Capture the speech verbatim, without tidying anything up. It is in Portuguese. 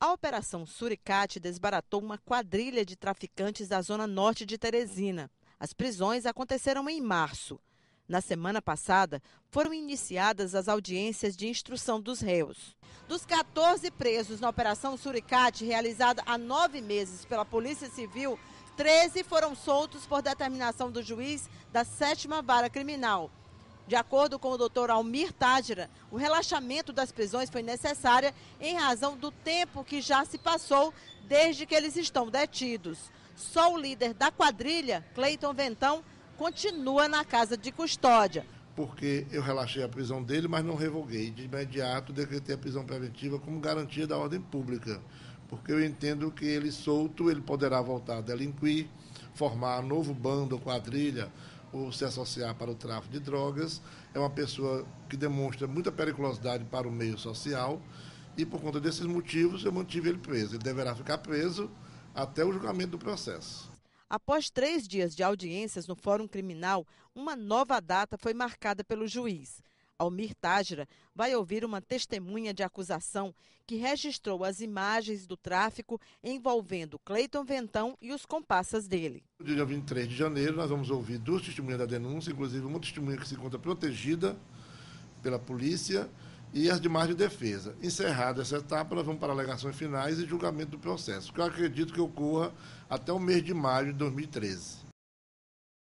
A Operação Suricate desbaratou uma quadrilha de traficantes da zona norte de Teresina. As prisões aconteceram em março. Na semana passada, foram iniciadas as audiências de instrução dos réus. Dos quatorze presos na Operação Suricate, realizada há nove meses pela Polícia Civil, treze foram soltos por determinação do juiz da sétima Vara Criminal. De acordo com o doutor Almir Tágira, o relaxamento das prisões foi necessário em razão do tempo que já se passou desde que eles estão detidos. Só o líder da quadrilha, Cleiton Ventão, continua na casa de custódia. Porque eu relaxei a prisão dele, mas não revoguei. De imediato, decretei a prisão preventiva como garantia da ordem pública. Porque eu entendo que ele solto, ele poderá voltar a delinquir, formar novo bando ou quadrilha, ou se associar para o tráfico de drogas. É uma pessoa que demonstra muita periculosidade para o meio social e, por conta desses motivos, eu mantive ele preso. Ele deverá ficar preso até o julgamento do processo. Após três dias de audiências no Fórum Criminal, uma nova data foi marcada pelo juiz. Almir Tágira vai ouvir uma testemunha de acusação que registrou as imagens do tráfico envolvendo Cleiton Ventão e os comparsas dele. No dia vinte e três de janeiro, nós vamos ouvir duas testemunhas da denúncia, inclusive uma testemunha que se encontra protegida pela polícia e as demais de defesa. Encerrada essa etapa, nós vamos para alegações finais e julgamento do processo, que eu acredito que ocorra até o mês de maio de dois mil e treze.